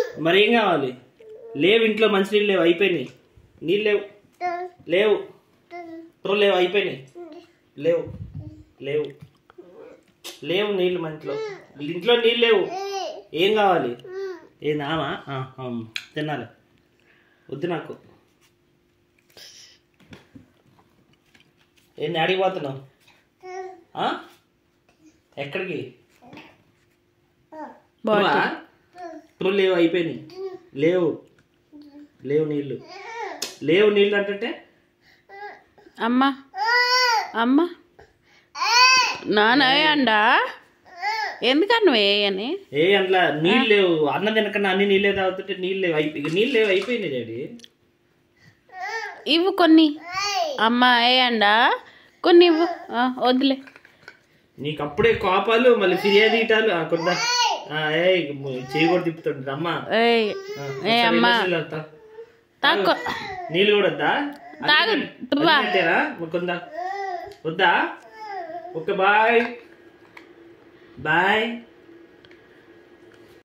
మరి ఏం కావాలి? లేవు ఇంట్లో మంచి నీళ్ళు లేవు, అయిపోయినాయి. నీళ్ళు లేవు, లేవు లేవు, అయిపోయినాయి. లేవు లేవు లేవు నీళ్ళు మంచిలో, ఇంట్లో నీళ్ళు లేవు. ఏం కావాలి? ఏందామా తినాలి, వద్దు నాకు. ఏంది అడిగిపోతున్నావు? ఎక్కడికి? లేవు, అయిపోయినాయి. లేవు లేవు నీళ్ళు, లేవు నీళ్ళు అంటే అమ్మా అమ్మా నాన్న అండా ఎందుకన్నా వేయని ఏ అట్లా నీళ్ళు లేవు. అన్నం తినకన్నా అన్ని నీళ్ళే తాగుతుంటే నీళ్ళు లేవు, నీళ్ళు లేవు, అయిపోయినాయి డాడీ. ఇవ్వు కొన్ని. అమ్మా వేయండా కొన్ని ఇవ్వు, వద్దులే. నీకు అప్పుడే కోపాలు, మళ్ళీ ఫిర్యాదు ఇటాలు కొంత చేయి కూడా తిప్పుతుంటది. అమ్మా అమ్మా నీళ్ళు కూడా వద్దా? కొందా వద్దా? Okay bye bye.